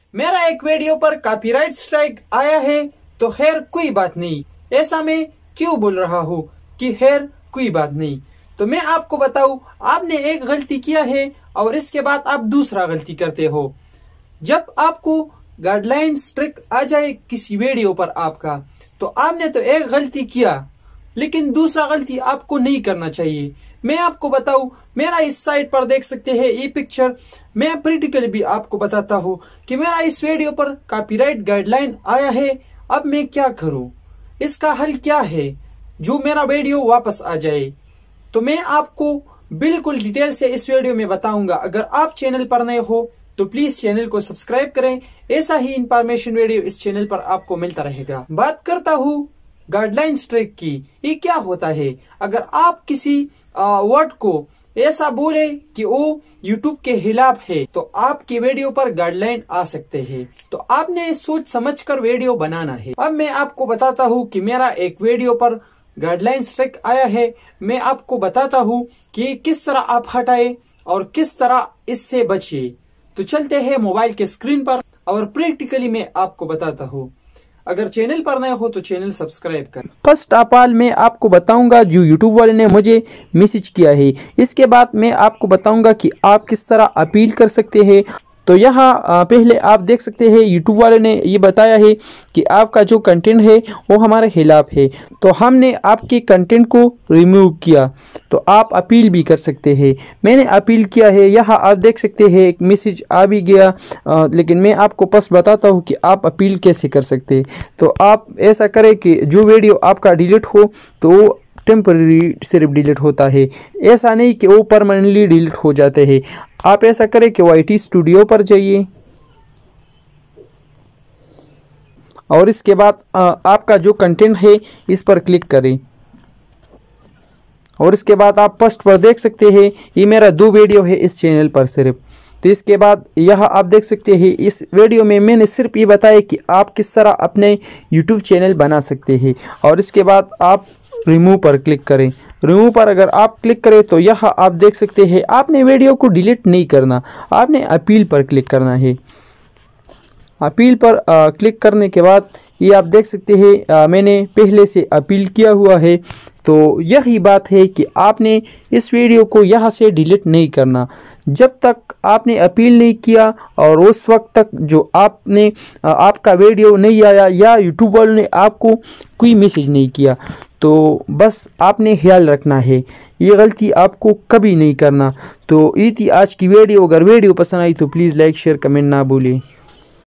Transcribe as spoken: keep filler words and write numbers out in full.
मेरा एक वीडियो पर कॉपीराइट स्ट्राइक आया है तो खैर कोई बात नहीं। ऐसा मैं क्यों बोल रहा हूँ कि खैर कोई बात नहीं। तो मैं आपको बताऊं, आपने एक गलती किया है और इसके बाद आप दूसरा गलती करते हो। जब आपको गाइडलाइन स्ट्रिक आ जाए किसी वीडियो पर आपका, तो आपने तो एक गलती किया लेकिन दूसरा गलती आपको नहीं करना चाहिए। मैं आपको बताऊं, मेरा इस साइट पर देख सकते हैं ये पिक्चर। मैं प्रैक्टिकली भी आपको बताता हूँ कि मेरा इस वीडियो पर कॉपीराइट गाइडलाइन आया है। अब मैं क्या करूं, इसका हल क्या है जो मेरा वीडियो वापस आ जाए। तो मैं आपको बिल्कुल डिटेल से इस वीडियो में बताऊंगा। अगर आप चैनल पर नए हो तो प्लीज चैनल को सब्सक्राइब करें। ऐसा ही इंफॉर्मेशन वीडियो इस चैनल पर आपको मिलता रहेगा। बात करता हूँ गाइडलाइन स्ट्राइक की। ये क्या होता है? अगर आप किसी वर्ड को ऐसा बोले कि वो यूट्यूब के खिलाफ है तो आपके वीडियो पर गाइडलाइन आ सकते हैं। तो आपने सोच समझकर वीडियो बनाना है। अब मैं आपको बताता हूँ कि मेरा एक वीडियो पर गाइडलाइन स्ट्राइक आया है। मैं आपको बताता हूँ कि किस तरह आप हटाए और किस तरह इससे बचिए। तो चलते हैं मोबाइल के स्क्रीन पर और प्रैक्टिकली मैं आपको बताता हूँ। अगर चैनल पर नए हो तो चैनल सब्सक्राइब कर। फर्स्ट ऑफ ऑल मैं आपको बताऊंगा जो यूट्यूब वाले ने मुझे मैसेज किया है। इसके बाद मैं आपको बताऊंगा कि आप किस तरह अपील कर सकते हैं। तो यहाँ पहले आप देख सकते हैं यूट्यूब वाले ने ये बताया है कि आपका जो कंटेंट है वो हमारे खिलाफ है। तो हमने आपके कंटेंट को रिमूव किया। तो आप अपील भी कर सकते हैं। मैंने अपील किया है। यहाँ आप देख सकते हैं एक मैसेज आ भी गया, आ, लेकिन मैं आपको बस बताता हूँ कि आप अपील कैसे कर सकते हैं। तो आप ऐसा करें कि जो वीडियो आपका डिलीट हो तो टेम्पररी सिर्फ डिलीट होता है, ऐसा नहीं कि वो परमानेंटली डिलीट हो जाते हैं। आप ऐसा करें कि वाई टी स्टूडियो पर जाइए और इसके बाद आपका जो कंटेंट है इस पर क्लिक करें और इसके बाद आप फर्स्ट पर देख सकते हैं ये मेरा दो वीडियो है इस चैनल पर सिर्फ। तो इसके बाद यहाँ आप देख सकते हैं इस वीडियो में मैंने सिर्फ ये बताया कि आप किस तरह अपने यूट्यूब चैनल बना सकते हैं। और इसके बाद आप रिमूव पर क्लिक करें। रिमूव पर अगर आप क्लिक करें तो यहाँ आप देख सकते हैं आपने वीडियो को डिलीट नहीं करना, आपने अपील पर क्लिक करना है। अपील पर आ, क्लिक करने के बाद ये आप देख सकते हैं आ, मैंने पहले से अपील किया हुआ है। तो यही बात है कि आपने इस वीडियो को यहाँ से डिलीट नहीं करना जब तक आपने अपील नहीं किया और उस वक्त तक जो आपने आपका वीडियो नहीं आया या यूट्यूब वालों ने आपको कोई मैसेज नहीं किया। तो बस आपने ख्याल रखना है, ये गलती आपको कभी नहीं करना। तो ये थी आज की वीडियो। अगर वीडियो पसंद आई तो प्लीज़ लाइक शेयर कमेंट ना भूलें।